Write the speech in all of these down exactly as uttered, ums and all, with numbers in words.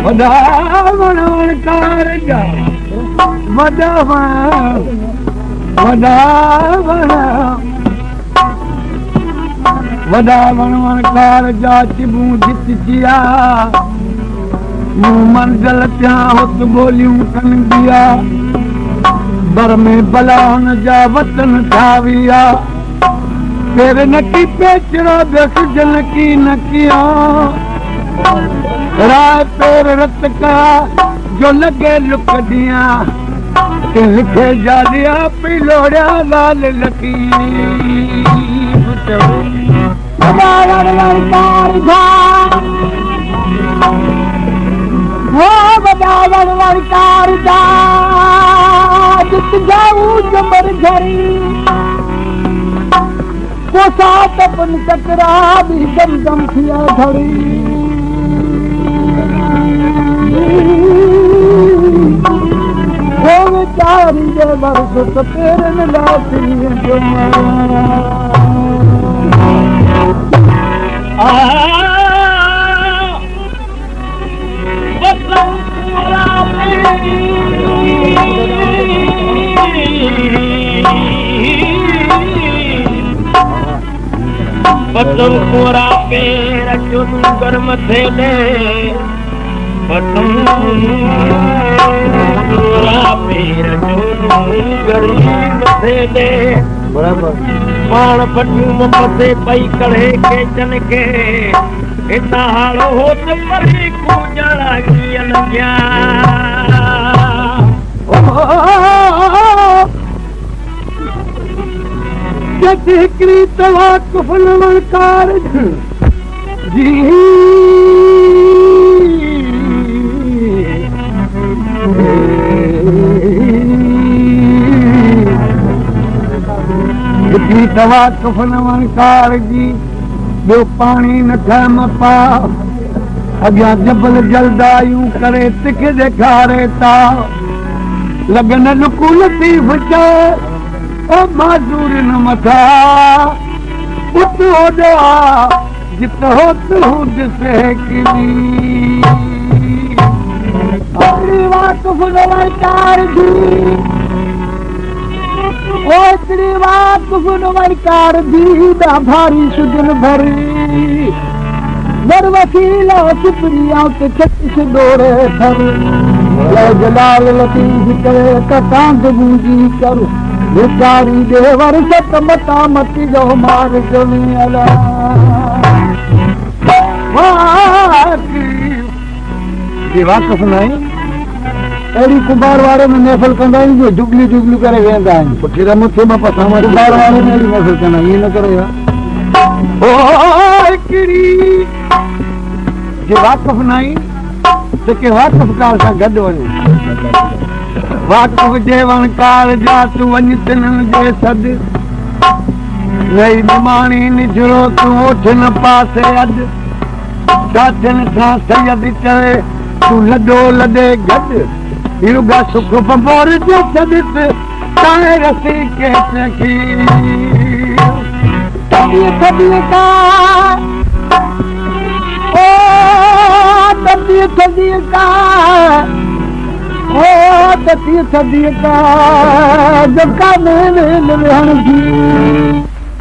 वॾा वण वणकार जा वॾा वण वॾा वण वॾा वण वणकार जा चिबूं जितजिया मूं मंज़िल थियां हुत ॿोलियूं कनि दिया बर में भला हुन जा वतन ठाविया पेर नकी पेचड़ा बेस जनकी नकिया राय पेर रत का जो लगे लुक दिया लिखे जा दिया पिलोड़िया लाल लकी वो बजावन वरकार जा जित जाऊं जबर झरी वो सात अपन चकरा भी दम दम थिया धरी वो विचारी जे वर्ष तो पेरन लाती जो पतम कोरा पेर चुन गर्म थेले पतम कोरा पेर चुन गर्म थेले बराबर पाण पटू मथे पई कढ़े के जन के इतना हालो होत परी को जड़ा कियन गया हिकड़ी तवा कुफल वणकार जी हिकड़ी तवा कुफल वणकार जी ॿियो पाणी न थम पा अॻियां जबल जलदायूं करे तिख ॾेखारे था लगन लुकू लतीफ़ चए ओ माज़ूर न मथा उत होॾो आ जित हो तू ॾिसे किनी अपनी वाक़फ़ वणकार जी ओ एतिरी वाक़फ़ वणकार जी ॾा भारी सुजन भरी वर वकील सुप्रिया ते छत्तीस डोरे थर जय जलाल लतीफ़ करे कसांद बूंजी कर भिकारी देवर सत मता मती जो मार जमी अला वाक़फ़ नहीं अहिड़ी कुंभार वारे में महफ़िल कंदा आहिनि जो जुगली जुगली करे वेंदा आहिनि पुठी रमुथे मां पसां वरी कुंभार वारे में अहिड़ी महफ़िल कंदा आहिनि ईअं न करो यार हिकिड़ी जे वाक़फ़ नहीं जेके वाक़फ़कार सां गॾु वञे वाक़फ़ जे वणकार जा तूं वञ तिन्हनि जे सॾु रही निमाणी निजरो तूं ओठ न पासे अॼु साथियुनि सां सैयद चवे तूं लॾो लॾे गॾु युगा सुख बंबोर जे छॾिस ताए रसी के चखी तबी तबी का ओ तबी तबी का ओ तबी तबी का जका में रहण जी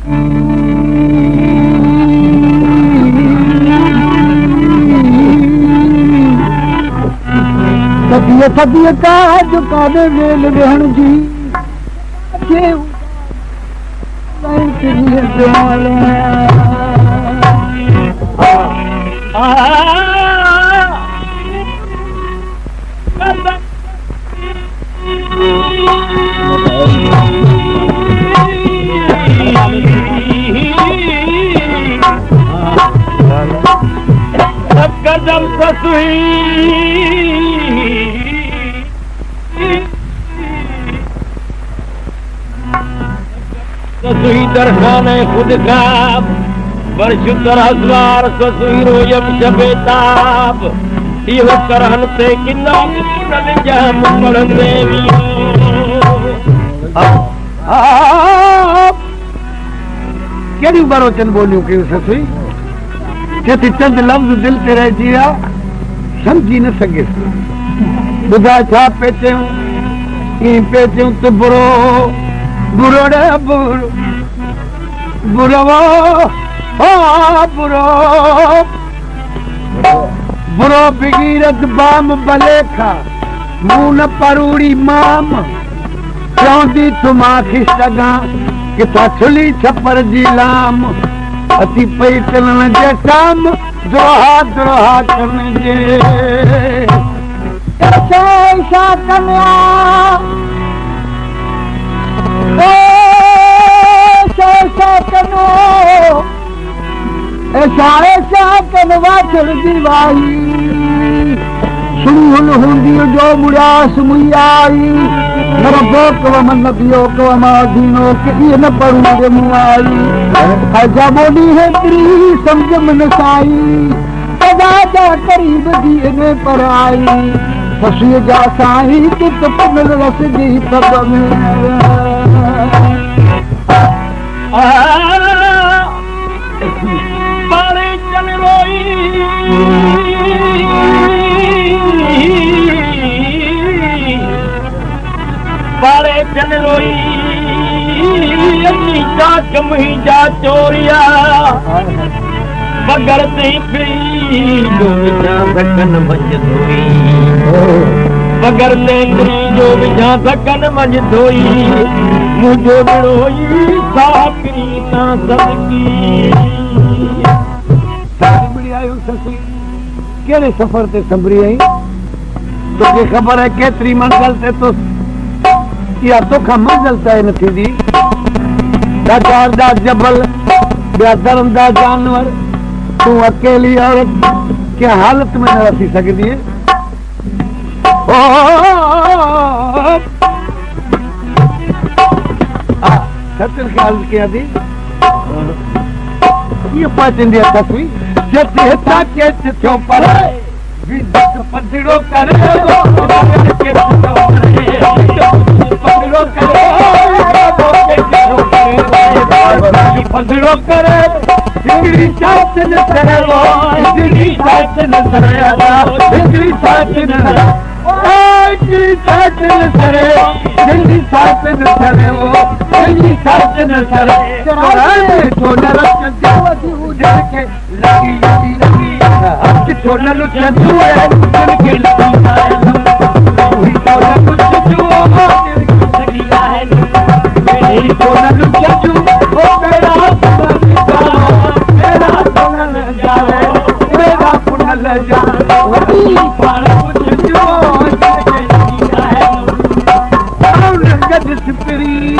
सदिय सदिय का जो कादे मेल रहण जी के कदम ससुई ससुई दरखाने खुद का बरशुतर हज़ार ससुई रोयम शबेताब इहो करहन ते किन्ना मुनन जाम पढ़ंदे केड़ी बरोचन बोलियूं कयूं ससुई चेती चंद लफ्ज़ दिल ते रहिजी विया समझी न सघे ॿुधा छा पे चयूं ईअं पे चयूं त बुरो बुरो रे बुरो बुरो ओ बुरो बुरो बिगीरत बाम बलेखा मूं न परूड़ी माम चवंदी तूं मां खिसगा किथां छुली छपर जी लाम अची पई चलण जे शाम द्रोहा द्रोहा करण जे छा कन्या छा कनो ऐसा ऐसा कनवा छड़दी वाही सुन हूंदी जो मुड़ास मुई नर बोक मन पियो को मादीनो कि ये न परू रे मुआई आजा बोली है तेरी समझ मन साई सदा जा करीब दी ने पर आई ससुए जा साई कि तो पन रस दी सब में बारे चल रोई बारे चल रोई अपनी चाक मुही जा चोरिया बगर से फिरी जो विझा धकन मंझ धोई बगर से फिरी जो विझा धकन मंझ धोई मुझो बिड़ोई साकरी ना सदकी संभरी आयो ससी केड़े सफर ते संभरी आई तोखे खबर है केतरी मंजिल ते तो या तोखा मंजिल तय न थींदी ॾाढा जबल ॿिया दरंदा जानवर तूं अकेली औरत कंहिं हालत में न रसी सघंदी सचिन खे अर्ज़ु कयां थी कीअं पहुचंदी आहे तस्वीर जेतिरी हितां केच थियो पर पधड़ो करे पधड़ो करे हिकिड़ी साथ न सरो हिकिड़ी साथ न सरो हिकिड़ी साथ न हिकिड़ी साथ न सरो हिकिड़ी साथ न सरो हिकिड़ी साथ न सरो तो न रख देवती उधर के लगी लगी लगी अब तो न लुच जुए उधर के लगी वही तो न कुछ जुओ लगी है मेरी तो न लुच जू ओ मेरा मेरा पुनल जावे मेरा पुनल जावे वही पर कुछ जुओ गद सिपरी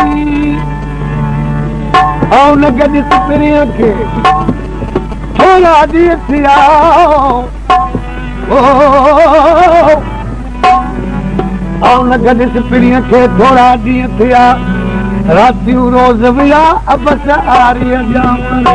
आओ न गद सिपरी के थोड़ा दी थिया ओ आओ न गद सिपरी के थोड़ा दी थिया राति रोज विया अब सारी जाम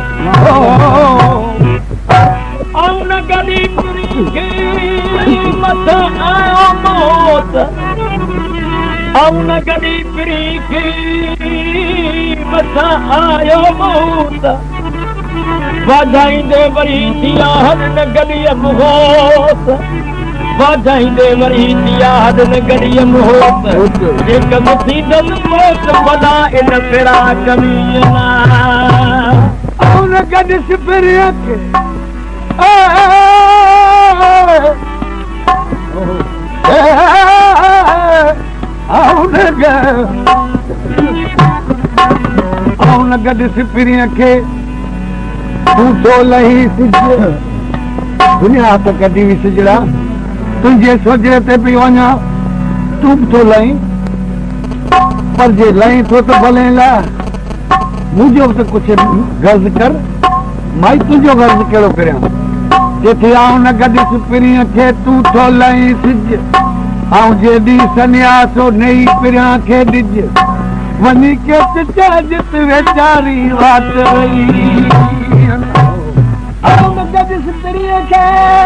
आओ न गद सिपरी के मत आयो मौत औन गडी पिरी की मथा आयो मौत वाधाईंदे वरी थिया हद न गडीअ मोत वाधाईंदे वरी थिया हद न गडीअ मोत एक मुठी दल मोत वदा इन फिरा कमीना औन गडी सिपरी के औन गड सिपरी के तू तो लही सिज दुनिया तो कदी भी सिजड़ा तुझे सोचरे ते पई वञा तू तो लही पर जे लही तो तो भले ला मुझो तो कुछ गर्ज कर माई तुझो गर्ज केड़ो करया जेथी औन गड सिपरी के तू तो लही सिज आऊं जेडी सन्यासो नई पिरिया खे डिज वनी के चजित वेचारी वात रही आऊं गद सिपरी के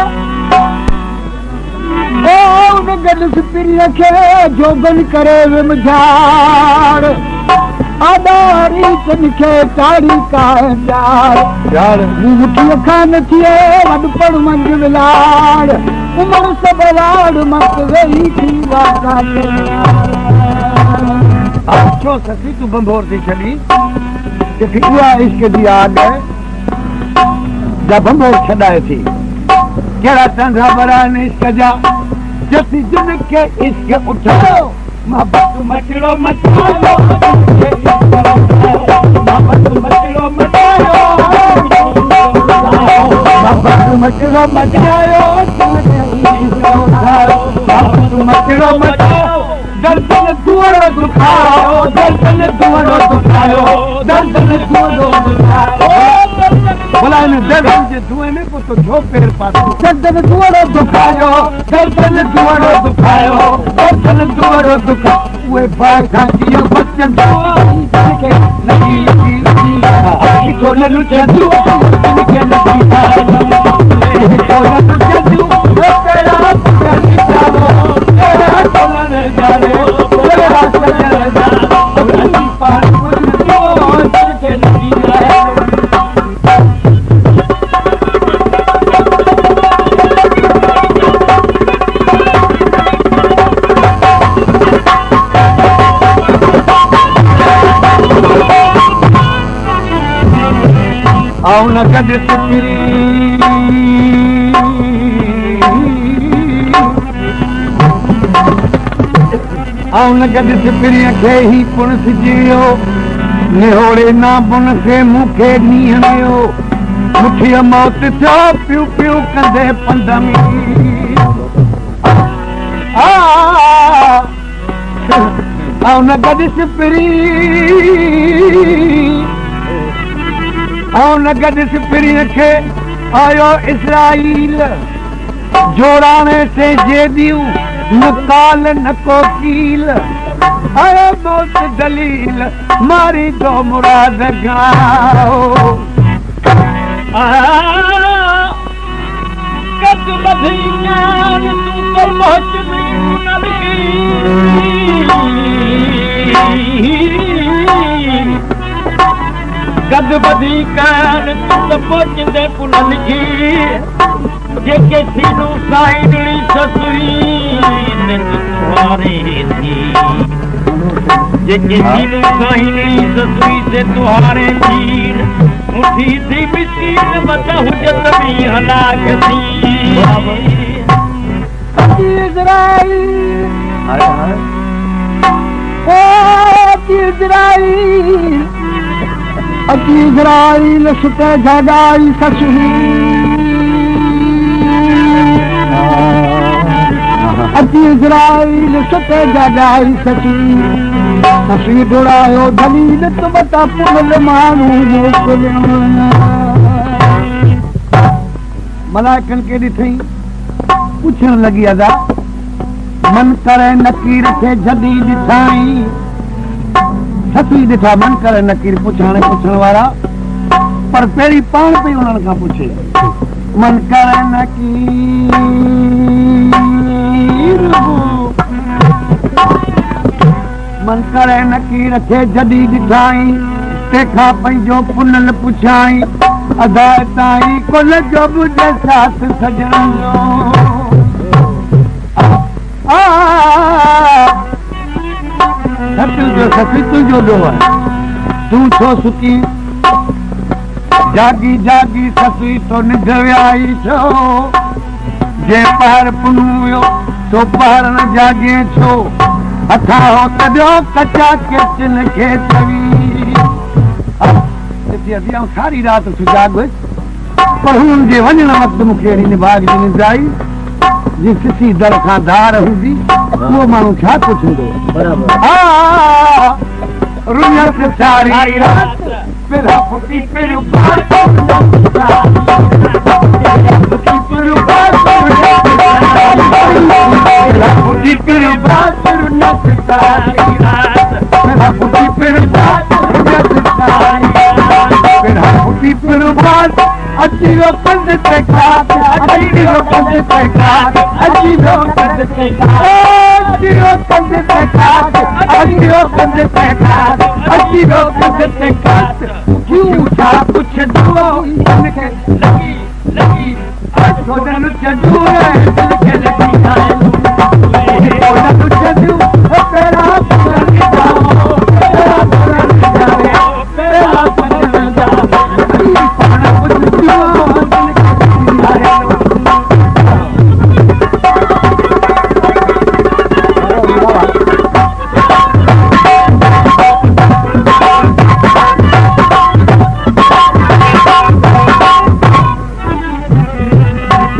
आऊं गद सिपरी के जोगन करे विमझार आदारी तनखे तारी का यार यार मुठी खान थिए वड पड़ मंज विलाड़ उमर सबराड़ मत वही थी वाका छो ससी तू बंभोर थी छड़ी कि फिकुआ इश्क दी आग है जा बंभोर छड़ाए थी केड़ा तंगा बरा ने इश्क जा जसी जिन के इश्क उठाओ मोहब्बत मचलो मचाओ मोहब्बत मचलो मचाओ मोहब्बत मचलो मचाओ मचलो मचाओ दर्दन दुआरो दुखाओ दर्दन दुआरो दुखाओ दर्दन दुआरो दुखाओ बोला ने दर्दन जे धुएं में को तो छो पैर पातो दर्दन दुआरो दुखाओ दर्दन दुआरो दुखाओ दर्दन दुआरो दुखा वे बाखा की बच्चन के लगी लगी लगी तो न लुटे दुआ के लगी तो न लुटे दुआ तेरा तेरा तोलन जाने तेरा सजन जा तोलन पार को के लगी आओ न कद सिपरी आओ न कद सिपरी खे ही पुण सिजियो निहोड़े ना बुन खे मुखे नीहणियो मुठी मौत थियो पियो पियो कंदे पंदमी आ आओ न कद सिपरी आओ नगद सिपरी खे आयो इसराइल जोड़ाने से जे दियूं न काल न कोकील आयो मौत दलील मारी दो मुराद गाओ कद बधी ज्ञान तू तो पहुंच न लगी कद बधी कान तुम पहुंचंदे पुनल जी जेके सीनू साइडली ससुई ने तुम्हारे थी जेके सीनू साइडली ससुई से तुम्हारे तीर मुठी थी मिस्कीन मता हुजत भी हलाक थी इज़राइल हाय हाय ओ इज़राइल अची इज़राइल सुते जगाई ससुई अची इज़राइल सुते जगाई ससुई ससुई डोड़ायो दलील तो बता पुल मानू मलाइकन के ॾिठई पुछण लगी अदा मन करे नकीर खे जदी ॾिठाई ससुई ॾिठा मन करे नकीर पुछाणे पुछण वारा पर पहिरीं पाण पई उन्हनि खां पुछे मन करे नकीर मन करे नकीर खे जॾहिं ॾिठाई तंहिंखां पंहिंजो पुनल पुछाई अदा ताईं कुल जो बुझ साथ सजण जो तुंहिंजो सखी तुंहिंजो ॾोह आहे तूं छो सुकी जागी जागी ससुई तो निंड वियाई छो जे पहर पुनू वियो तो पहर न जागे छो हथा हो कढियो कचा किचन खे चवी ऐं सारी राति तूं जाग पर हुननि जे वञण वक़्तु मूंखे अहिड़ी निभाग जी निंड आई जी सिसी दर खां धार हूंदी उहो माण्हू छा पुछंदो रुनियत सारी राति पिरा फुटी पिरू फुटी पिरू रुनियत सारी राति पिरा फुटी पिरू रुनियत सारी पिरा फुटी पिरू अची वियो पंध ते खात अची वियो पंध ते खात अची वियो पंध ते खात अची वियो पंध ते खात अची वियो पंध ते खात अची वियो पंध ते खात क्यों छा पुछंदो हिनखे लगी लगी आज छोड़न चंदू दिल खे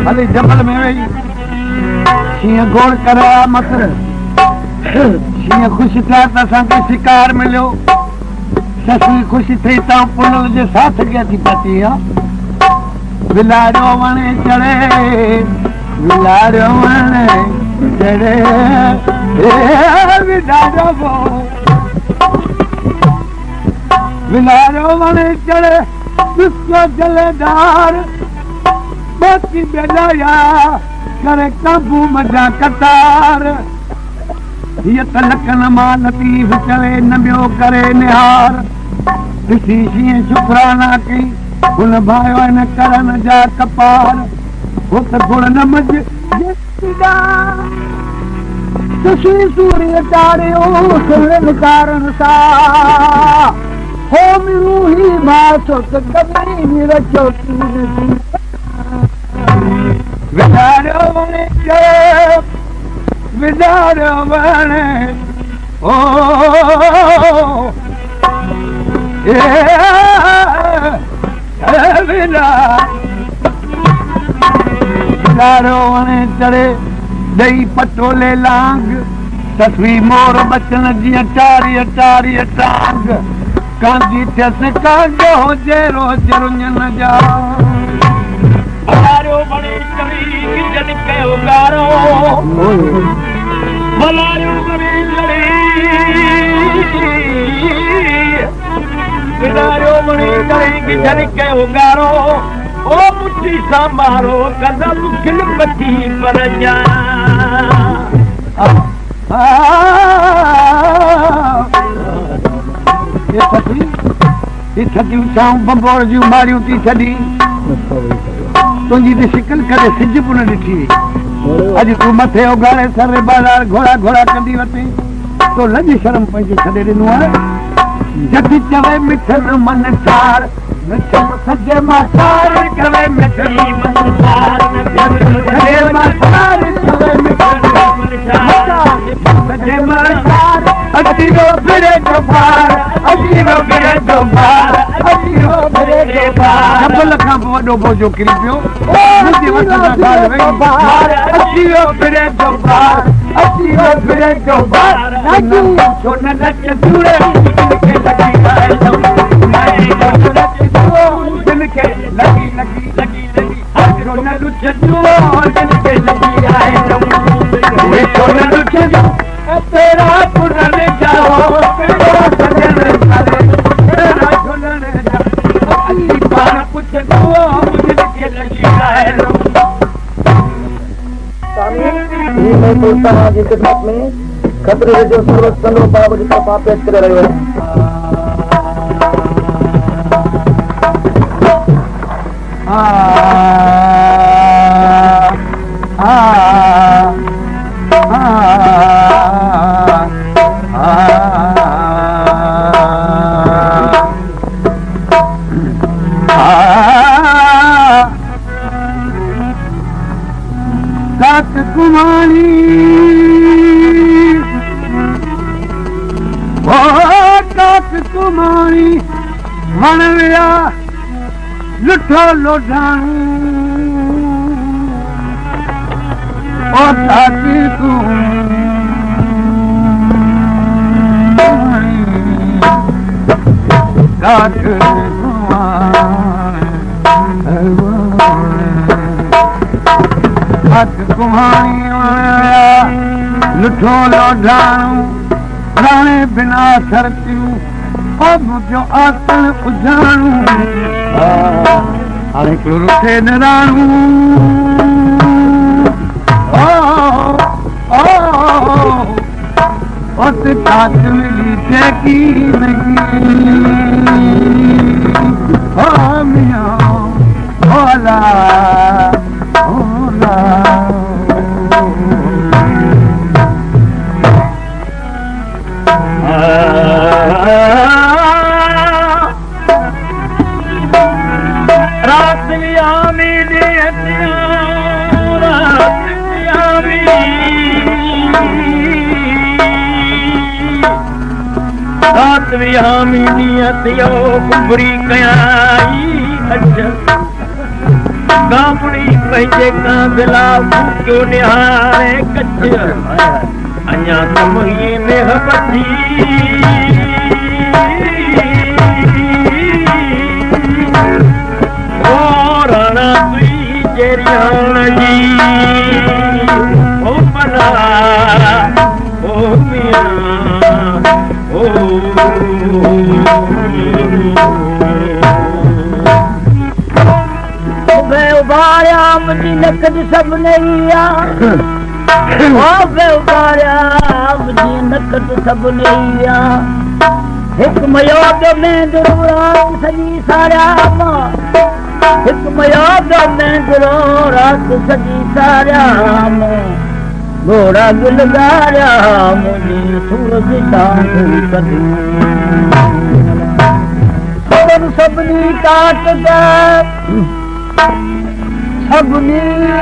हली जबल में वही शीअं गोड़ करे मत शीअं ख़ुशि थिया त असांखे शिकार मिलियो ससुई ख़ुशि थी त पुनल जे साथ खे थी पती आहे विलाड़ियो वणे चढ़े विलाड़ियो वणे चढ़े विलाड़ियो विलाड़ियो वणे चढ़े ॾिसो जलेदार बाक़ी बेलाया करे काबू मजा कतार हीअ त लखन मां लतीफ़ चवे न ॿियो करे निहार ॾिसी शीअं शुकराना कई हुन भायो न करन जा कपार हो त गुण न मज तुसी सूर्य तारियो सुरन कारण सां हो मिरूही मासो त कभी निरचो विधारो वणे विधारो वणे ओ विधारो वणे चढ़े ॾही पटोले लांग तस्वी मोर बचन जीअं टारीअ टारीअ टांग कांदी थियसि कांजो जहिड़ो जरुञन जा भलारियो बणे चढ़ी गिजन कयो गारो भलारियो बणे चढ़ी भलारियो बणे चढ़ी गिजन कयो गारो ओ मुट्ठी सां मारो कदम खिलपती पर जा ये थकी ये थकी चाऊं बंबोर जूं मारियूं थी छॾी तुंहिंजी त शिकिल करे सिज बि न ॾिठी अॼु तूं मथे उघाड़े सर बाज़ार घोड़ा घोड़ा कंदी वती तो लॼ शर्म पंहिंजो छॾे ॾिनो आहे जॾहिं चवे मिठन मन चार मिठन सजे मां चार कवे मिठनी मन चार सजे मां चार कवे मिठन मन चार सजे मां चार अजीरो फिरे जो पार अजीरो फिरे जो पार अजीरो फिरे जो पार डबल खां पोइ वॾो बोझो किरी पियो मुंहिंजे वठ सां ॻाल्हि वई पार अजीरो फिरे जो पार अजीरो फिरे जो पार छो न नच सूरे खे लॻी आहे दिल खे लॻी लॻी लॻी लॻी छो न ॾुछ जो दिल खे लॻी आहे छो न ॾुछ जो तेरा पुरन जाओ तेरा सजन करे तेरा झुलन जाओ अली पार कुछ दुआ मुझे के लगी है स्वामी ये मैं बोलता हूं जी खिदमत में खतरे जो सर्वत संलो बाबू जी का पेश करे रहे हो आ आ कात कुमारी ओ कात कुमारी वण विया लुठो लोढाणू ओ ताती तूं कात कात कुमारी लुठो लोढाणू राणे बिना सरतियूं ओ मुंहिंजो आतण उजाणू हाणे हिकिड़ो रुठे निराणू उस कात मिली ठेकी नगी ओ मियां ओला ओला रात आमी रात आमी रात आमी नियत यो कुबरी कयाई अच्छा गामड़ी पंहिंजे का बिला क्यों निहारे कच्छ अञा कमई में बची ओ राणा तुई जेरियान जी ओ मना ओ मियां ओ उबारिया मुंहिंजी नकद सभु नैया उबारिया मुंहिंजी नकद सभु नैया हिकु मयोद में दुरो रात सॼी सारिया हिकु मयोद में दुरो रात सॼी सारिया घोड़ा गुलगारिया मुंहिंजी सूरज टांग कढी सभु सभिनी काट सभिनी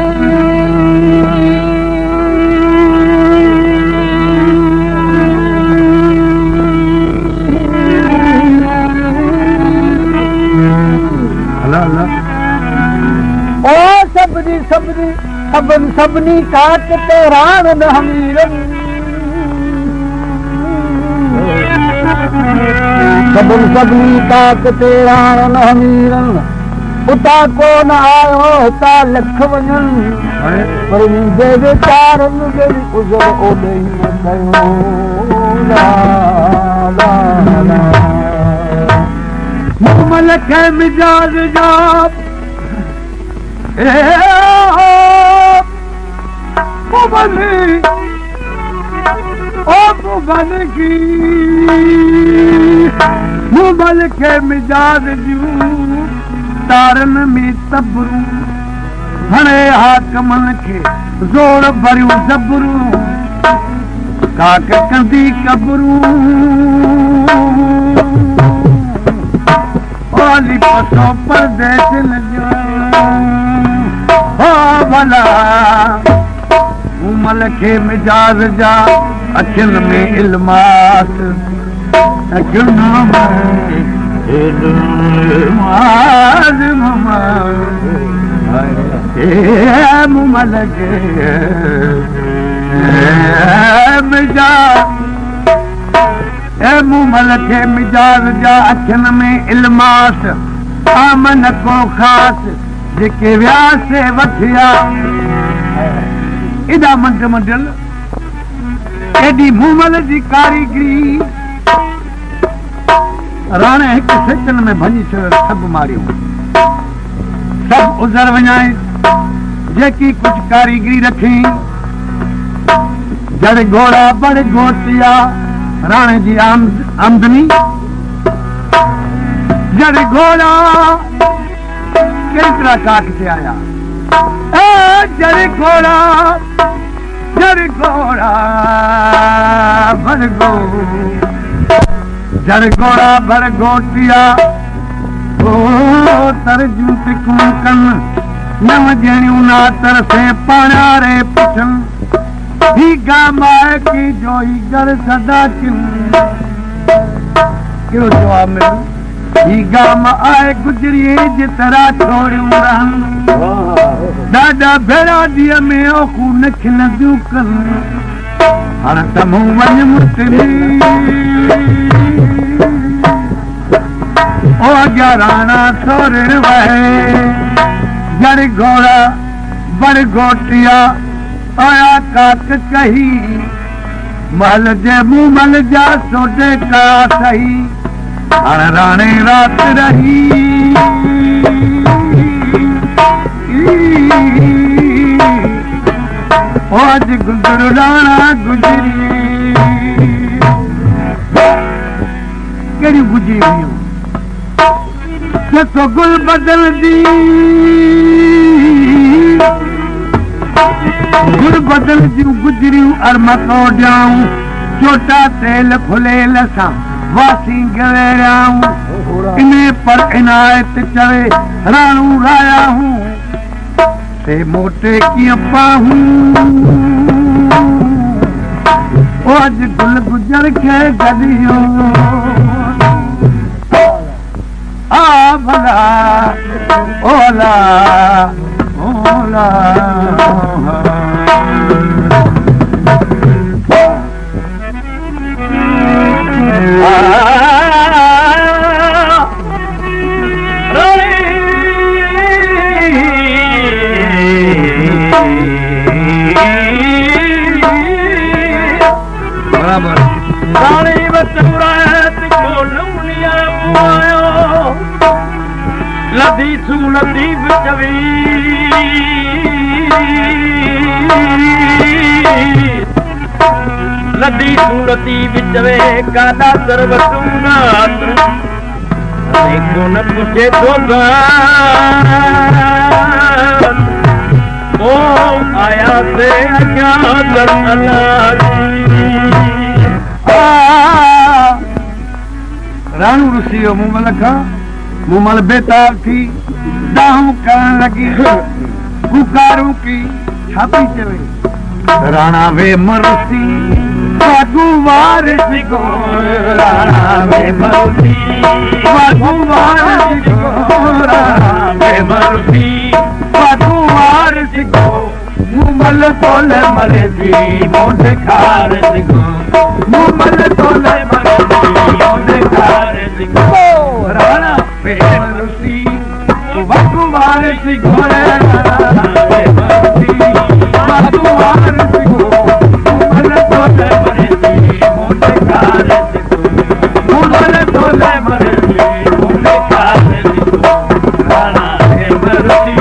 ओ सभिनी सभिनी सभिनी सभिनी काट ते राण न हमीरनि सभिनी सभिनी काट ते राण न हमीरनि उता कोन आयो हितां लख वञनि पर मुंहिंजे वीचारनि जे गुज़र ओॾे ई कयो मुमल खे मिजाज जा मुमल खे मिजाज जूं तारनि में तबरू हणे हाकमन खे ज़ोर भरियूं ज़बरू काक कंदी कबरू ओली पसो परदेस लॻियो हो भला उमल खे मिजाज जा अखियुनि में इल्मास अखियुनि में मुमल खे मुमल खे मिजाज जा अखियुनि में इल्मास आमन को ख़ासि जेके वियासे वठिया एॾा मंड मंडल एॾी मुमल जी कारीगरी राणे हिकु सेकंड में भञी छॾियो सभु मारियो सभु उज़र वञाए जेकी कुझु कारीगरी रखी जड़ घोड़ा बड़ घोटिया राणे जी आमदनी जड़ घोड़ा केतिरा काट ते आया जड़ घोड़ा जड़ घोड़ा बड़ घो जड़ घोड़ा भर घोटिया ओ तरजू तिकूं कन नव ॼणियूं ना तरसे पाणारे पुछन ही गामाए की जो ही घर सदा किन कहिड़ो जवाब मिलियो ही गाम आए गुजरी जे तरह छोड़ियूं रहन ॾाढा भेड़ा ॾींहं में औखूं न खिलंदियूं कन हाणे त मूं वञ मुटली ओ अॻियां सोरण वहे जड़ घोड़ा बड़ घोटिया आया काक कही महल जे मुंह मल जा सोडे का सही हाणे राणे रात रही ओ अज गुजर राणा गुजरी कहिड़ी गुजरी हुयूं तो गुल बदल दी गुल बदल जी गुजरियूं अरमको ॾियाऊं छोटा तेल फुलेल सां वासी गवेरियाऊं इन पर इनायत चवे राणू राया हूं से मोटे कीअं पाहूं ओ अज गुल गुजर खे गॾियो आ भला ओला ओ मौला बराबर रानी बचौरात को लौनिया आयो लदी सू लदी बिचवी लदी सू लदी बिचवे कादा सर्वतुना देखो न पूछे तो ओ आया से अज्ञा दर्शना राणू रुसियो मुमल खां मुमल बेताब थी दाहूं करण लगी पुकारूं की छापी चवे राणा वे मरुसी वागू वारिस को राणा वे मरुसी वागू वारिस को राणा वे मरुसी वागू वारिस को मुमल तोले मरे थी मोटे खार को मुमल तोले मरे थी मोटे खार को राणा वे मरुसी वागू वारिस को राणा वे मरुसी वागू वारिस को मुमल तोले मरे थी मोटे खार को मुमल तोले मरे थी मोटे खार को राणा वे मरुसी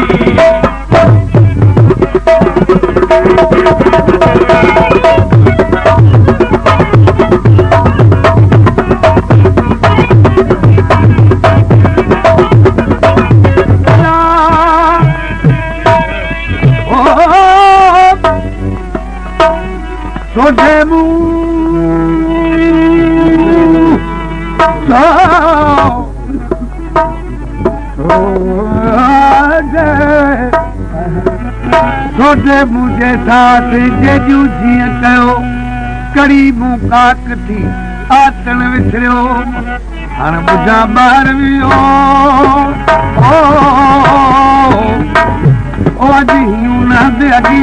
छोटे मुझे साथ जेजू जीअं कयो कड़ी मूं काक थी आतन विसरियो हाणे ॿुधा ॿार वियो ओ अॼु हीअं न अॼु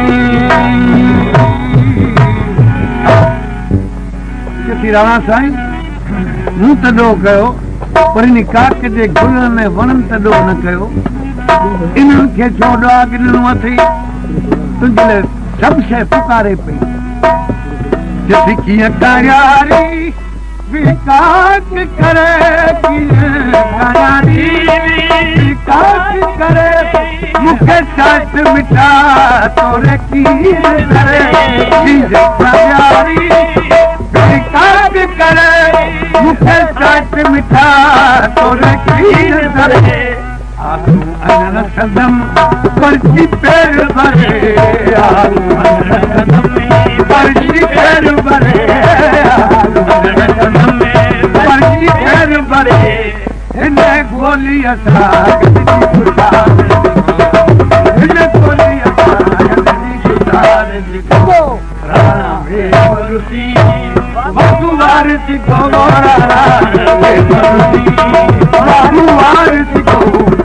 किथे राणा साईं मूं तॾो कयो पर इन काक जे गुलनि में वणनि तॾो न कयो इन्हनि खे छो ॾाग ॾिनो अथई तुंहिंजे लाइ सभु शइ पुकारे पई जॾहिं कीअं कायारी विकास करे कीअं कायारी विकास करे मूंखे साथ मिठा तोरे कीअं करे कायारी विकास करे मूंखे साथ मिठा तोरे कीअं करे आलू अनन सदम परची पैर भरे आलू अनन सदम परची पैर भरे आलू अनन सदम परची पैर भरे हिन गोली असां गॾिजी गुज़ार हिन गोली असां गॾिजी गुज़ार लिखो राणा वे मरुसी वागू वारिस को राणा वे मरुसी वागू वारिस को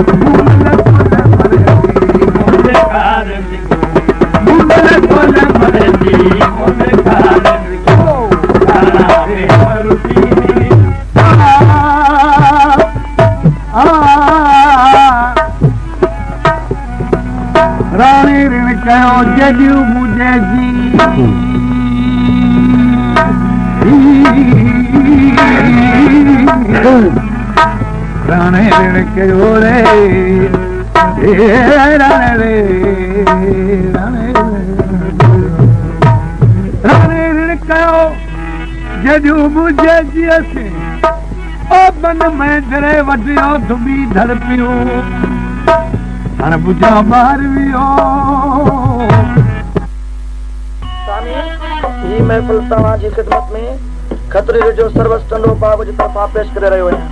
राणी ऋण कयो जॾहिं मुझे जी राणे ऋण कयो रे राणे रे राणे ऋण कयो जॾहिं मुझे जी असीं मन में जरे वटियो तुमी धड़ पियो हाणे बुझा ॿार वियो स्वामी ही महफ़िल तव्हांजी ख़िदमत में खतरे जो सर्वस टंडो बाबू जी तरफ़ां पेश करे रहियो आहियां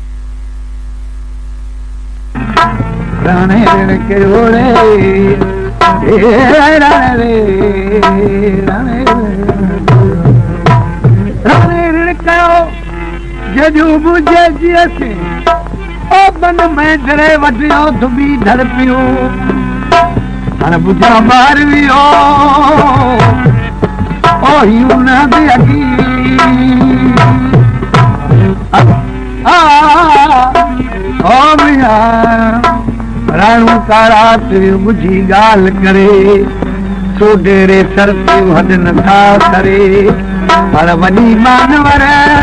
राणे ऋण कयो रे जजू बुझे जियसि ओ बन में दरे वटियो तुबी धर पियो हर बुझा बार वियो ओ यूं न बेगी आ ओ मिया राणू कारात बुझी गाल करे सो डेरे सर ते हद नथा करे पर वनी मानवर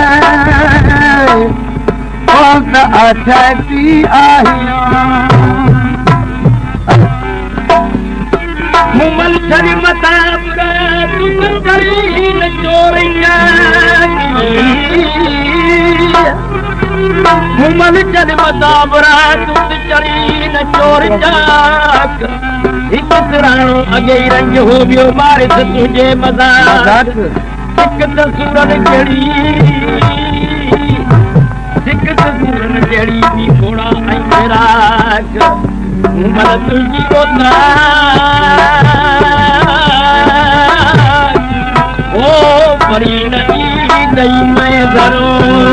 ओ त अछती आहे मुमल छरी मता तू करी न चोरिया मुमल छरी मता बरा तू चरी न चोरिया हिक राणो अगे रंग हो वियो मारे तुझे मज़ाक हिक त सूरन जड़ी हिक त सूरन जड़ी भी घोड़ा ऐं मेराक मुमल तुझी कोता ओ परी नहीं गई मैं घरो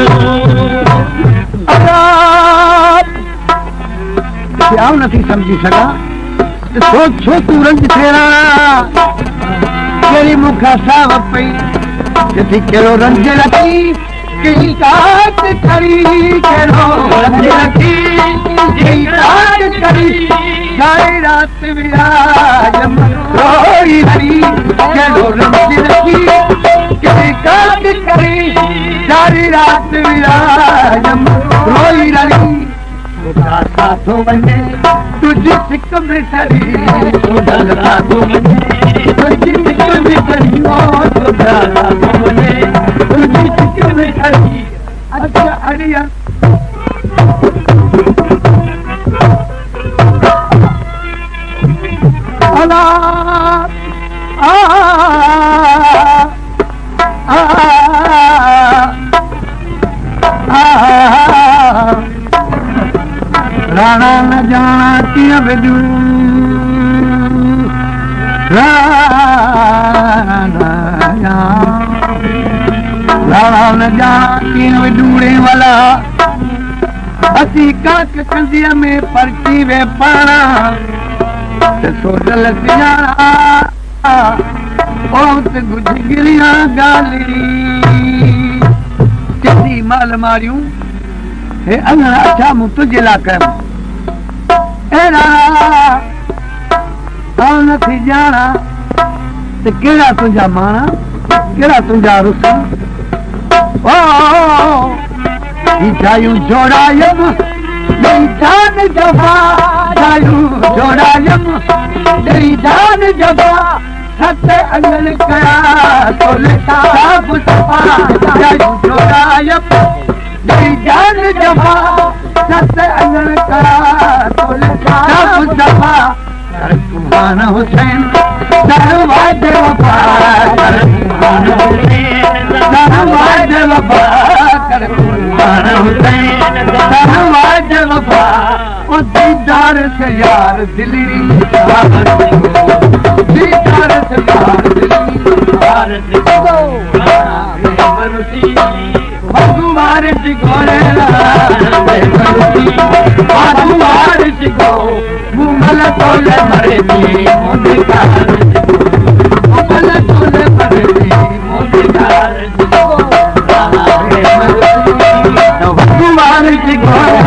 क्या नहीं समझी सका छो छो तू रंग तेरा केरी मुखा साव पई जथी केरो रंग लकी कई काट करी केरो रंग लकी कई काट करी सारी रात विराज रोई हरी केरो रंग लकी कई काट करी सारी रात विराज रोई हरी साथो बने तुझी सिक में सरी तुझा साथो बने तुझी सिक में सरी ओ तुझा साथो बने तुझी सिक में सरी अच्छा अड़िया अला आ आ आ राणा न जाना किया बेदू राणा न जाना किया बेदूड़े वाला असी काक कंदिया में परची वे पाना सोडल सियारा बहुत गुजगिरिया गाली चली माल मारियूं हे अना अच्छा मु तुझे ला कर एरा कौन थी जाना ते केड़ा तुझा माना केड़ा तुझा रुसन ओ ई जायूं जोड़ायम नहीं जान जबा जायूं जोड़ायम नहीं जान जबा सत्य अंगल कया तोले साफ सफा जायूं जोड़ायम नहीं जान जबा सत्य अंगल कया तोले साफ सफा कर कुर्बान हुसैन दरवाज वफा कर कुर्बान हुसैन दरवाज वफा कर कुर्बान हुसैन दरवाज वफा ओ दीदार से यार दिली दीदार से यार दिली यार दिली भगवान जी गोरे भगवान जी गो मुमल तोले मरे दी मोदिकार मुमल तोले मरे दी मोदिकार भगवान जी गोरे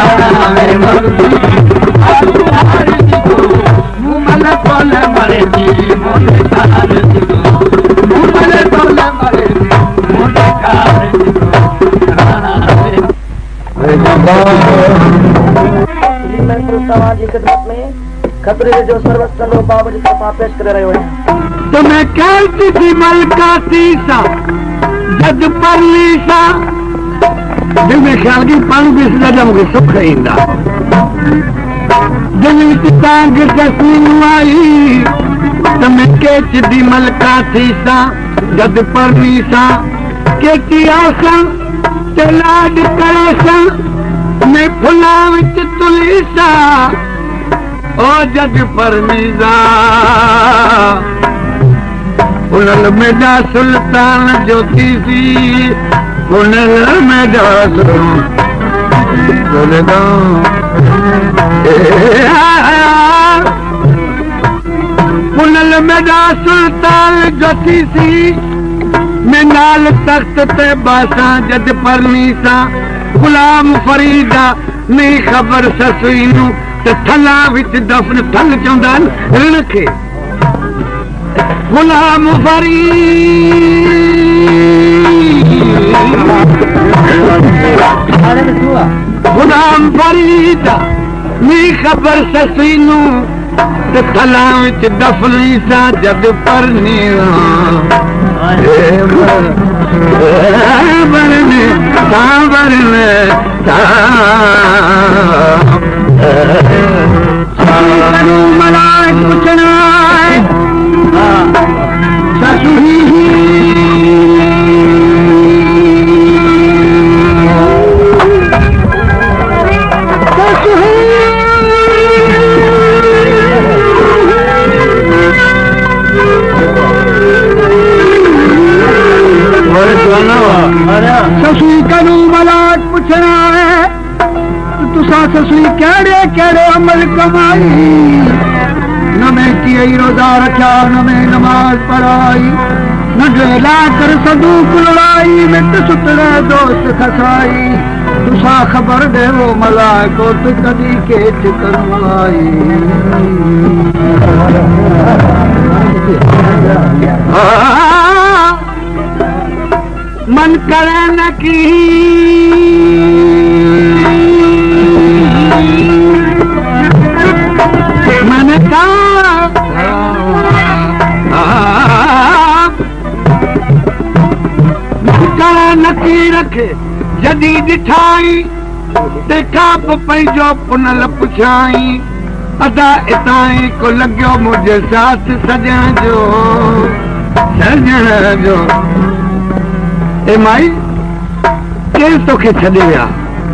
भगवान जी गो मुमल तोले मरे दी मोदिकार मुमल तोले मरे दी मोदिकार समाजी खिदमत में खतरे जो सर्वस्व बाबू जी का पेश कर रहे हो तो मैं कहती थी मलका सीसा जद परलीसा दिल में ख्याल की पानी भी लगा मुझे सुख इंदा दिल की टांग कसनी आई तो मैं कहती थी मलका सीसा जद परलीसा कहती आसा चलाड करेसा मैं फुला विच तुलीसा ओ जज परमीज़ा उनल मेजा सुल्तान ज्योति सी उनल मेजा उनल मेजा सुल्तान ज्योति सी में नाल तख्त ते बासा जज परमीसा गुलाम फरीदा नहीं खबर ससुई नू ते थला विच दफन थल चौंदा रण खे गुलाम फरीद गुलाम फरीदा नहीं खबर ससुई नू ते थला विच दफन सा जज परमीसा बरने सांबरने सारू मलाक पुछना ससुही ससुई करू मलाक पुछना है तुसा ससुई केड़े केड़े अमल कमाई न मैं किए रोजा रखा न मैं नमाज पढ़ाई न ड्रेला कर सदूक लड़ाई में सुतरे दोस्त खसाई तुसा खबर दे वो मलाको तू कदी केच करवाई मन करे न की मन का करे न की रखे जदी दिठाई ते काप पंहिंजो पुनल पुछाई अदा इताई को लॻियो मुझे साथ सजण जो सजण जो ए माई केर तोखे छॾे विया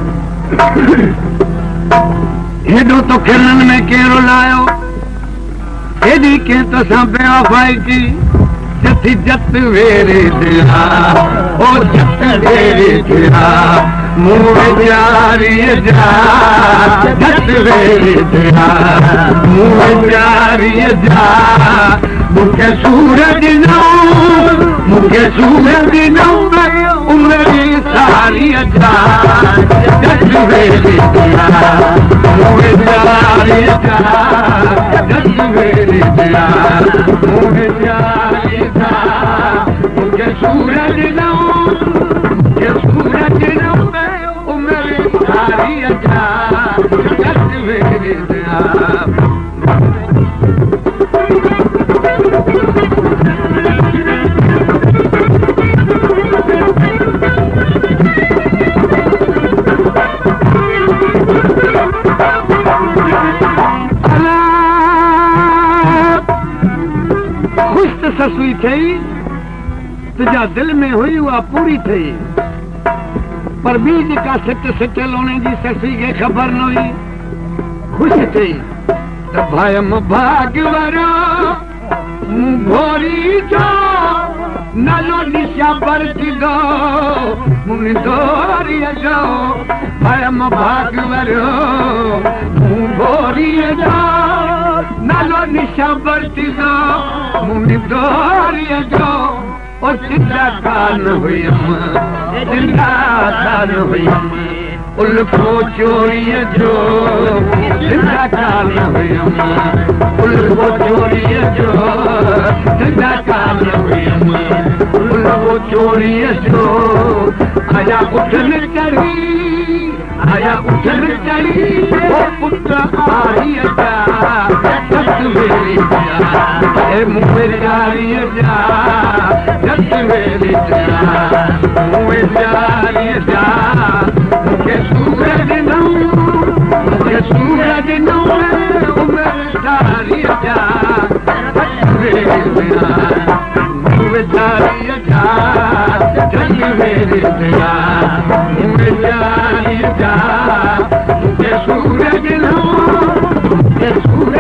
हेॾो तो खिलनि में केरो लायो हेॾी कंहिं तोसां बेवफ़ाई की जथी जत वेरे दिया ओ जत वेरे दिया मुँह जारी जा जत वेरे दिया मुँह जारी जा मुझे सूरज नौ मुझे सूरज नौ उमरी सारी जा जत वेरे दिया मुँह जारी जा जत वेरे दिया मुँह जारी जा मुझे सूरज नौ मुझे सूरज नौ उमरी सारी जा जत वेरे दिया ससुई थी तुझा दिल में हुई वह पूरी थी पर बीज का सिट सिटल होने की ससुई के खबर न हुई खुश थी तो भयम भागवरो भोरी जो नलो निशा बरती दो मुनि दोरी जो भयम भागवरो भोरी जो नलो निशा बरती दो मुनि दोरी जो ओ चिंता कान हुई चिंता कान हुई उल्फो चोरी जो चिंता कान हुई उल्फो चोरी जो चिंता कान हुई उल्फो चोरी जो आया उठन चढ़ी आया उठन चढ़ी ओ पुत्र आई जा जत वेरी जा ए मुँह जारी जा जत वेरी जा मुँह जारी जा मुझे सूरज नौ मुझे सूरज नौ उम्र सारी जा जत वेरी जा मुँह जारी जा जत वेरी जा मुँह जारी जा मुझे सूरज नौ मुझे सूरज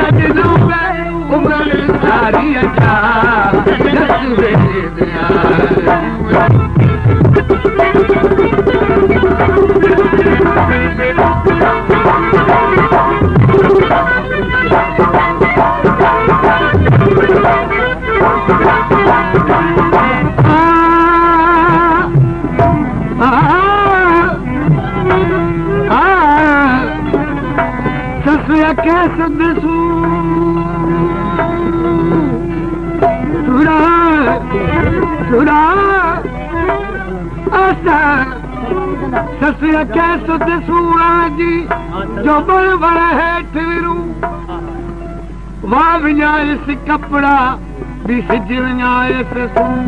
ससुर खे सुध सूरा जी जो बड़ बड़ हेठ विरू वाह विञायसि कपड़ा बि सिज विञायसि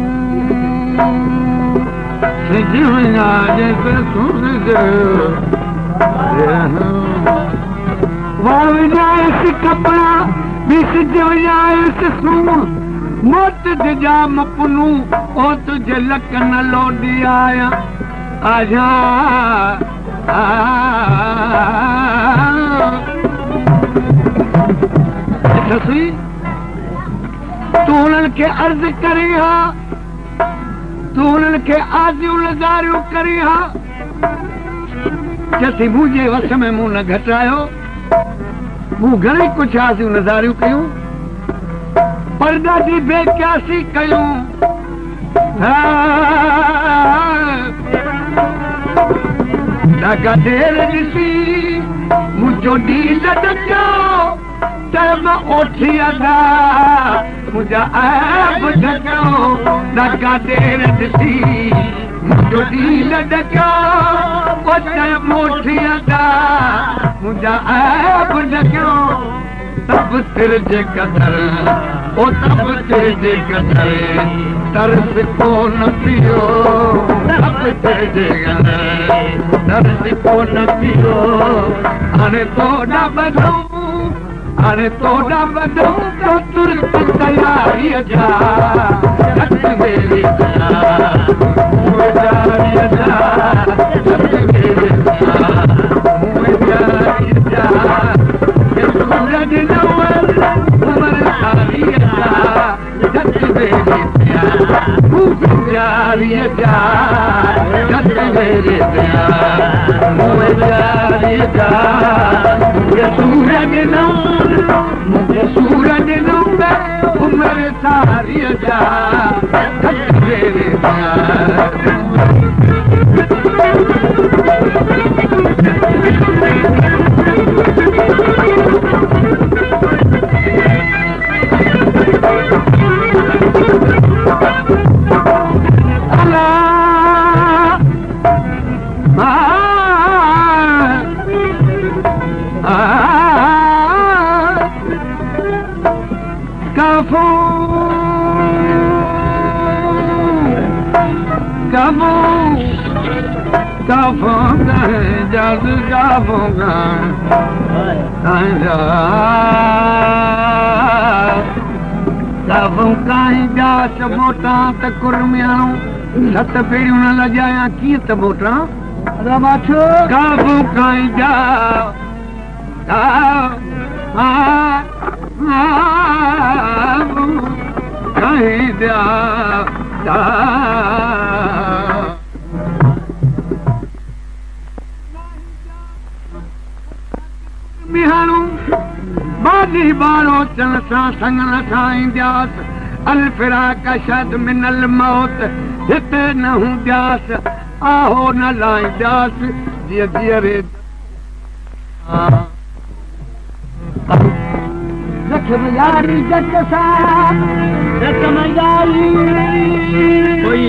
सिज विञायसि वाह विञायसि कपड़ा बि सिज विञायसि सूर मोत जा मपनू ओ तुझे लक न लोडी आया आजा ससुई तू उन्हनि खे अर्ज़ करी हा तू उन्हनि खे आज़ियूं नज़ारियूं करी हा चसी मुंहिंजे वस में मूं न घटायो मूं घणेई कुझु आज़ियूं नज़ारियूं कयूं पर्दा जी बेक्यासी कयूं ॾाका देर ॾिसी मुंहिंजो ॾींहुं ॾकियो त मां ओठी अदा मुंहिंजा ऐब ढकियो ॾाका देर ॾिसी मुंहिंजो ॾींहुं ॾकियो त मां ओठी अदा मुंहिंजा ऐब ढकियो तब सिर जे कदर ओ तब सिर जे कदर तरस कोन पियो तब सिर जे कदर तरस कोन पियो हाणे तोड़ा बधूं हाणे तोड़ा बधूं तो तुरत तयारीअ जा हथ मेरी मुंहिंजारीअ जा हथ मेरी मुंहिंजारीअ जा सूरज नवर उमर सारीअ जा हथ मेरी मुंहिंजारीअ जा हथ मेरी मुंहिंजारीअ जा सूरज नवर मुंहिंजे सूरज नवर उमर सारीअ जा हथ मेरी मोटा त कुर्मियाऊं सत पेड़ियूं न लॼाया कीअं त मोटा काबू काई जा काई जा मिहाणू बाजी बारो चल सां संग न ठाहींदास अलफिराक शद मिनल मौत हिते न हूंदास आहो न लाईंदास जीअं जीअं रे रखम यारी जट सां रखम यारी कोई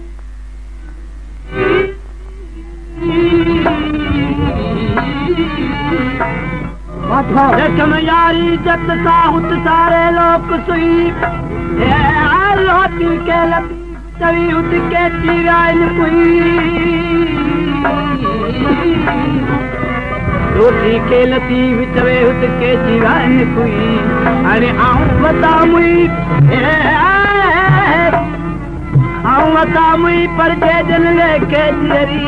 रखम यारी जट सां हुत सारे लोक सुई रोटी के लती उठ के चिराइन कोई रोटी के लती विचवे उठ के चिराइन कोई अरे आऊं बता मुई आऊं बता मुई पर के दिन लेके जरी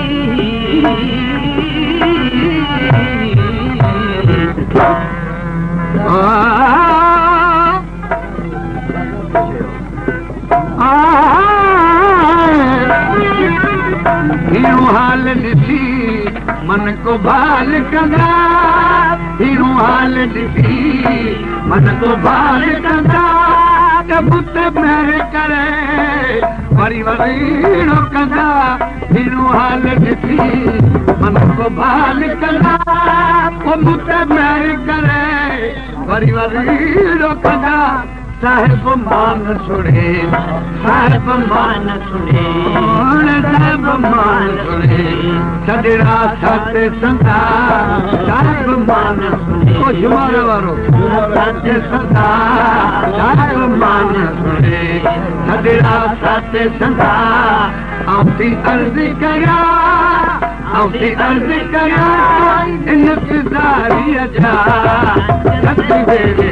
हाल ॾिसी मन को भाल कंदा हीरो हाल ॾिसी मन को भाल कंदा बुत महर करे वरी वरी कंदा हीरो हाल ॾिसी मन को भाल कंदा बुत महर करे वरी वरी कंदा साहिब मान सुणे साहिब मान सुणे साहिब मान सुणे सजड़ा सत संदा साहिब मान सुणे ओ जुमार वारो सत संदा साहिब मान सुणे सजड़ा सत संदा आउती अर्ज कया आउती अर्ज कया इंतजारी जा सत बेरे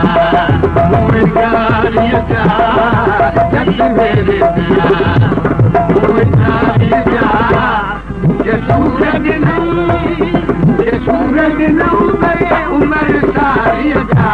सूरज सूरज उमर सारी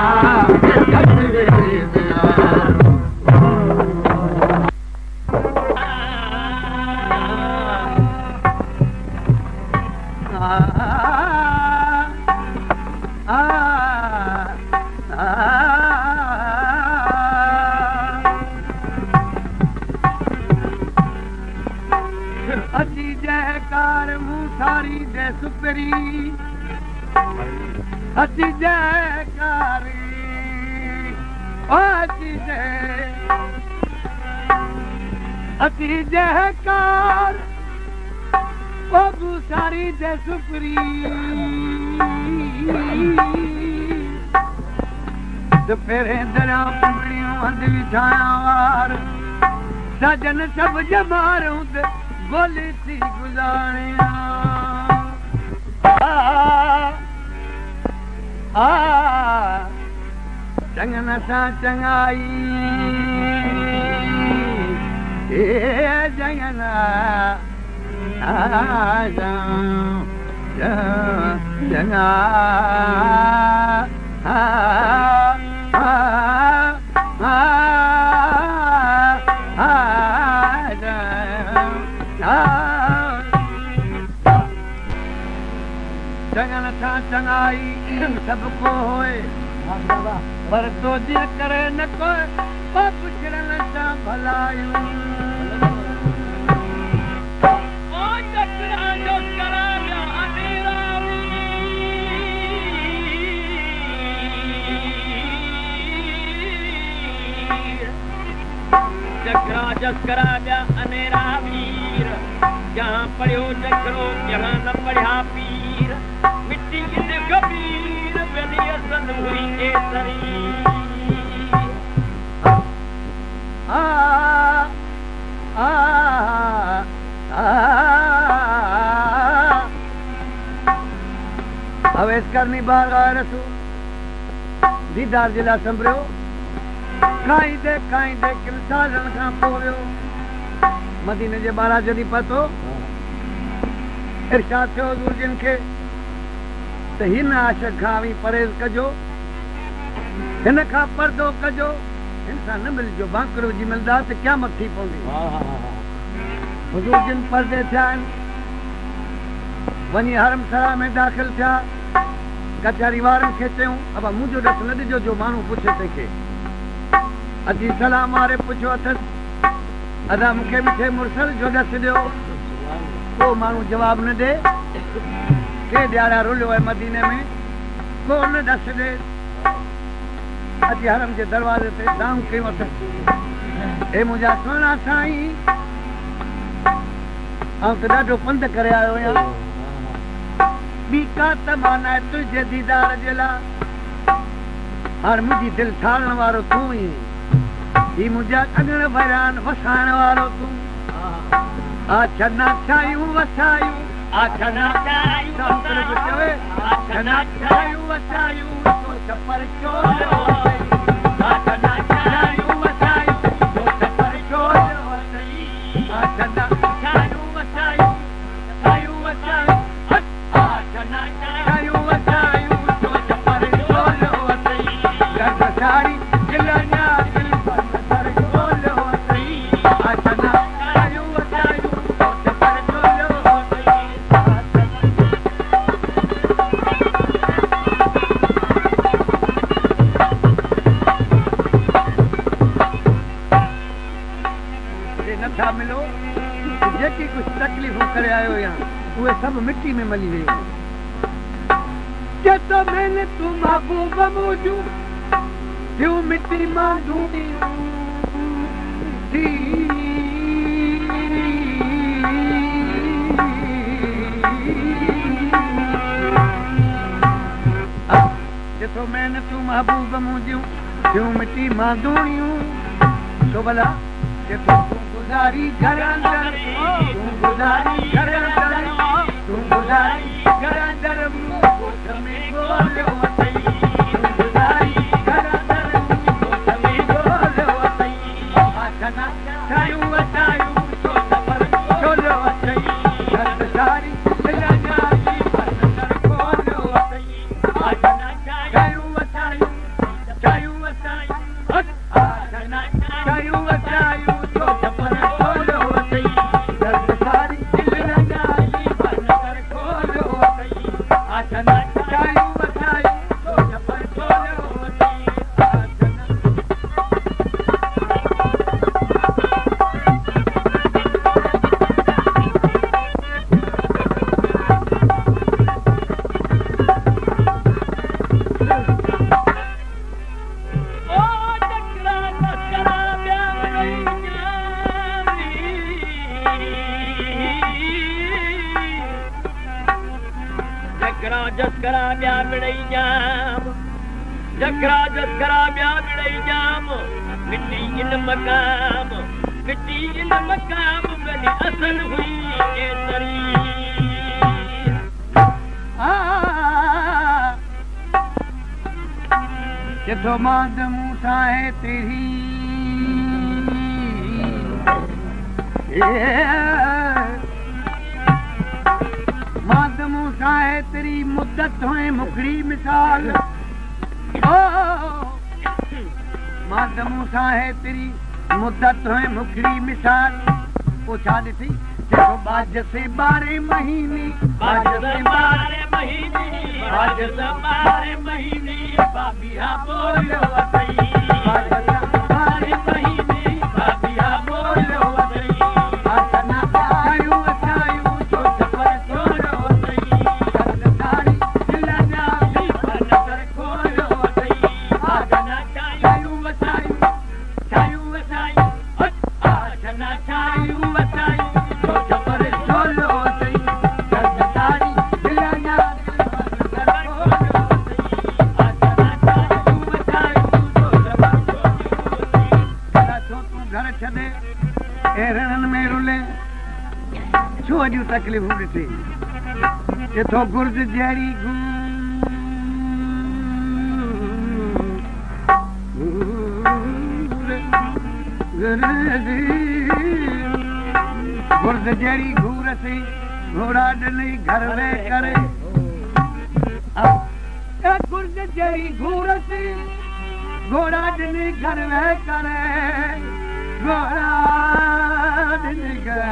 अति जयकारी अति जय अति जयकार ओ सारी जय सुपरी दोपहरे दरिया पुड़ियों हंध विछाया वार सजन सब जमारूं बोली थी गुजारिया आ चंगन सा चंगाई ए जंगन आ चंगा आ चंगन सा चंगाई सबको होए पर तो दिल करे न कोई पुछड़न सा भलायूं ओ चकरा जो करा अंधेरा चकरा जस करा गया अनेरा वीर जहाँ पढ़ियो चकरो जहाँ न पढ़िया पीर मिट्टी की कबीर बनी असन हुई केसरी आ आ आ अवेश करनी बार रसू दीदार जिला संभरियो काई दे काई दे किन सालन खां पोयो मदीने जे बारा जदी पतो इरशाद थियो हुजूर जिन खे त हिन आशिक़ खां बि परहेज़ कजो हिन खां पर्दो कजो हिन सां न मिलजो बांकरो जी मिलंदा त क़यामत थी पवंदी हुजूर जिन पर्दे थिया आहिनि वञी हरम सरा में दाख़िल थिया कचहरी वारनि खे चयूं अबा मुंहिंजो ॾस न ॾिजो जो माण्हू पुछे तंहिंखे अची सलाम वारे पुछियो अथसि अदा मूंखे मिठे मुर्सल जो ॾस ॾियो को माण्हू जवाब न ॾे के ॾियारा रुलियो आहे मदीने में को न ॾस ॾे अची हरम जे दरवाज़े ते दाम कयूं अथसि हे मुंहिंजा सुहिणा साईं आउं त ॾाढो पंध करे आयो आहियां ॿी का तमाना आहे तुंहिंजे दीदार जे लाइ हाणे मुंहिंजी दिलि ठाहिण वारो तूं ई ही मुंहिंजा अॻण बयान वसाइण वारो तूं आ छना छायूं वसायूं आ छना छायूं चवे आ छना छायूं वसायूं तो छपर चोर आ छना छायूं वसायूं तो छपर चोर आ छना छायूं वसायूं छायूं वसायूं आ छना छायूं वसायूं तो छपर चोर गद साड़ी दिलना दिल पर छपर चोर नथा मिलो जेकी कुछ तकलीफ़ूं करे आयो या उहे सभु मिट्टी में मली वियो के तो मैंने तू महबूब मुझू क्यों मिट्टी मां ढूंढी थी तो मैंने तू महबूब मुझू क्यों मिट्टी मां ढूंढियूं तो भला के तू गुजारी घर अंदर तू गुजारी घर अंदर तू गुजारी घर अंदर मुझ में बोलो वतई तू गुजारी घर अंदर मुझ में बोलो वतई आजना चायू वतायू तो सफर चलो वतई घर सारी दिला जाई पर अंदर बोलो वतई आजना चायू वतायू चायू वतायू आजना चायू वतायू तो सफर बोलो वतई घर सारी दिला जाई पर अंदर बोलो वतई आजना चायू वतायू तो सफर बोलो वतई आजना जकरा जसकरा ब्या मिड़ई जाम जकरा जसकरा ब्या मिड़ई जाम मिट्टी इन मकाम मिट्टी इन मकाम मेरी असल हुई केसरी जितो मांद मूसा है तेरी मांद मूसा है तेरी मुद्दत है मुखड़ी मिसाल ओ मांद मूसा है तेरी मुद्दत है मुखड़ी मिसाल पूछा दी देखो बाज से बारह महीने बाज से बारह महीने बाज से बारह महीने बाबिया बोलो वतई बाज से बारह महीने बाबिया बोलो वतई आसना चायू चायू तो सफर छोड़ो वतई सरदारी दिला जाई पर नजर खोलो वतई आसना चायू चायू चायू चायू आसना चायू चायू छो तकलीफ़ूं ॾिठी किथो गुर्द जहिड़ी गुर्द जहिड़ी घूर सी घोड़ा ॾिनई घर वेह करे गुर्द जहिड़ी घूर सी घोड़ा ॾिनई घर वेह करे घोड़ा ॾिनई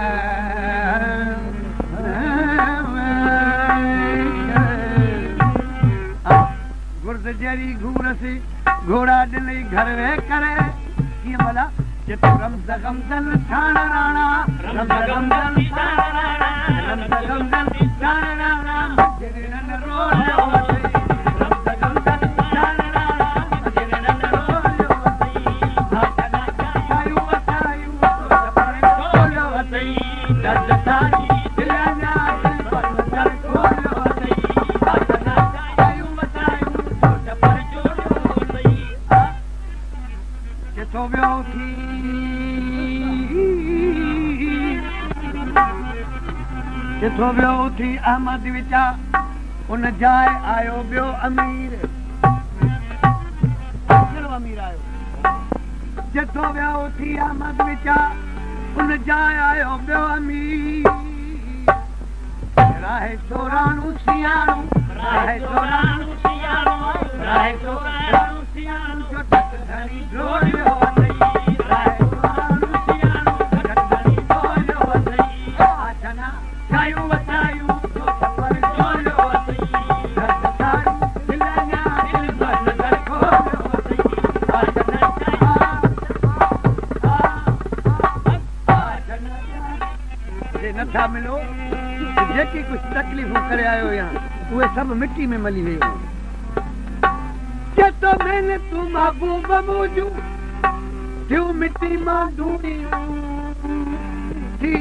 गुर्द जहिड़ी घूर सी घोड़ा ॾिनई घर वेह करे कीअं भला चित रमज़ गमज़न ठाण राणा रमज़ गमज़न ठाण राणा रमज़ गमज़न ठाण राणा मजरन रोलो वतई रमज़ गमज़न ठाण राणा मजरन रोलो वतई आसना चायू वतायू तो सफर खोलो वतई दर्द तारी दिला जाई पर नजर खोलो वतई आसना चायू वतायू तो सफर खोलो वतई किथो वियो थी किथो वियो थी अहमद विचा उन जाए आयो ॿियो अमीर कहिड़ो अमीर आयो जिथो वियो थी अहमद विचा उन जाए आयो ॿियो अमीर राहे सोराणू सियाणू राहे सोराणू सियाणू राहे सोराणू सियाणू जो टक धरी ढोलियो वतई राहे सोराणू सियाणू टक धरी ढोलियो वतई आसना चायू वतायू तो सफर छोड़ो वतई दर्द तारू दिलना दिल पर नजर खोलो वतई आसना चायू नथा मिलो जेकी कुछ तकलीफ़ूं करे आयो या उहे सभु मिटी में मली वियो तो मैंने तू महबूब मुझू क्यों मिट्टी मां ढूंढी थी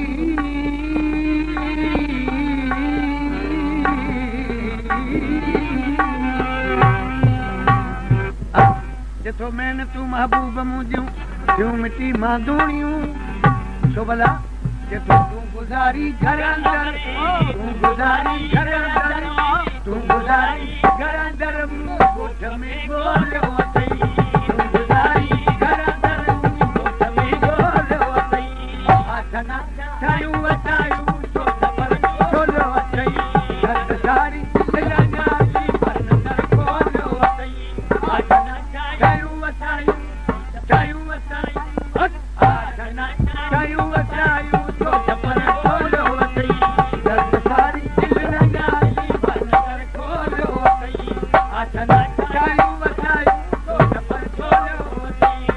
जेतो मैंने तू महबूब मुझू क्यों मिट्टी मां ढूंढियूं छो भला जेतो तू गुज़ारी घर अंदर तू गुज़ारी घर अंदर तू गुज़ारी घर अंदर गोठ में गोलियो अथई तू गुज़ारी घर अंदर गोठ में गोलियो अथई आसना ठाहियूं वठायूं छो सफ़र खोलियो अथई घर सारी दिलंगा जी पर नज़र खोलियो अथई आसना ठाहियूं वठायूं ठाहियूं वठायूं आसना ठाहियूं वठायूं छो सफ़र खोलियो अथई घर सारी दिलंगा जी पर नज़र खोलियो अथई आसना ठाहियूं वठायूं छो सफ़र खोलियो अथई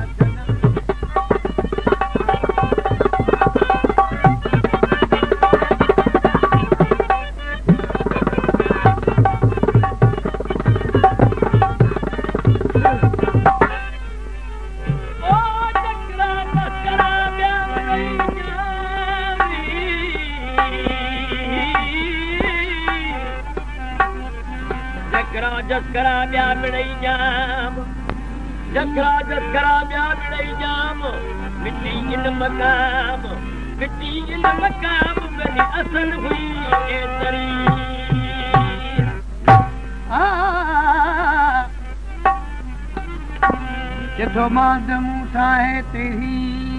जसकरा ॿिया मिड़ई जाम जसकरा जसकरा ॿिया मिड़ई जाम मिटी इन मकाम मिटी इन मकाम मेरी असल हुई एतरी जेतो मादम ठाहे तेरी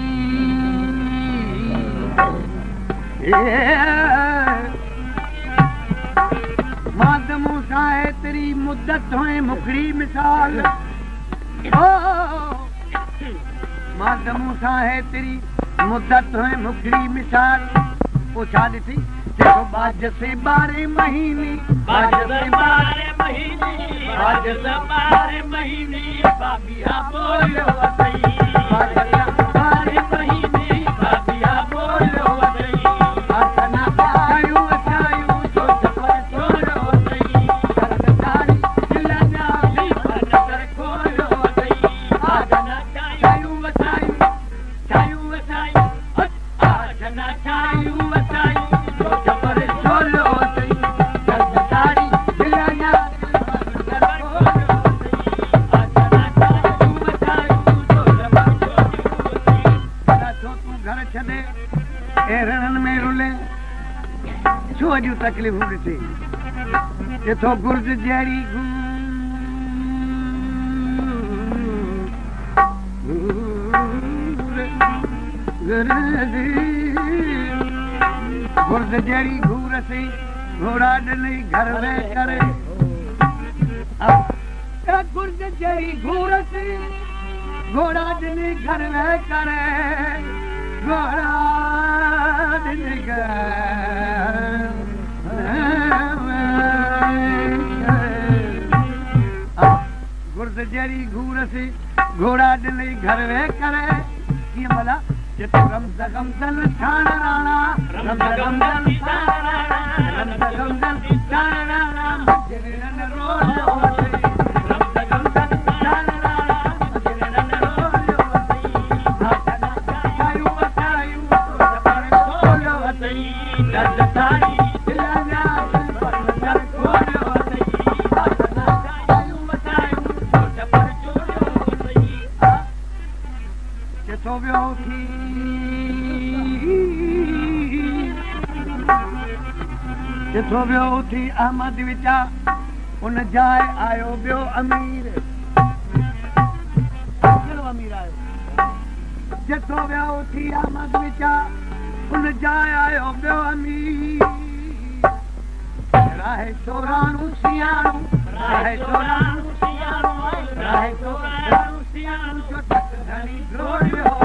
मादमू ठाहे तेरी मुद्दत होए मुखड़ी मिसाल ओ मादमू ठाहे तेरी मुद्दत होए मुखड़ी मिसाल पूछा ॾिठी जेको बाज से बारह महीने बाज से बारह महीने बाज से बारह महीने बाबिया बोलियो अथई बाज से बारह महीने बाबिया बोलियो अथई आसना ठाहियूं वठायूं छो सफ़र खोलियो अथई सरदारी दिलंगा जी पर नज़र खोलियो अथई आसना ठाहियूं वठायूं ठाहियूं वठायूं आसना ठाहियूं वठायूं छो सफ़र खोलियो अथई सरदारी दिलंगा जी पर नज़र खोलियो अथई आसना ठाहियूं वठायूं छो सफ़र खोलियो अथई भला छो तूं घर छॾे ऐं रणनि में रुले छो अॼु तकलीफ़ूं ॾिठी जेतो गुर्ज जहिड़ी गुर्ज जहिड़ी घूर सी घोड़ा ॾिनई घर वेह करे गुर्ज जहिड़ी घूर सी घोड़ा ॾिनई घर वेह करे घोड़ा ॾिनई गुर्ज जहिड़ी घूर सी घोड़ा ॾिनई घर वेह करे कीअं भला जेतो रमज़ गमज़न ठाण राणा रमज़ गमज़न ठाण राणा रमज़ गमज़न ठाण राणा मजरन रोलियो अथई रमज़ गमज़न ठाण राणा मजरन रोलियो अथई आसना ठाहियूं वठायूं छो सफ़र खोलियो अथई दर्द तारी दिलंगा जी पर नज़र खोलियो अथई आसना ठाहियूं वठायूं छो सफ़र खोलियो अथई जेतो वियो थी जेतो वियो थी अहमद विचा उन जाइ आयो ॿियो अमीर कहिड़ो अमीर आयो जेतो वियो थी अहमद विचा उन जाइ आयो ॿियो अमीर राहे चोराणू सियाणू राहे चोराणू सियाणू राहे चोराणू सियाणू जो तक धनी ढोलियो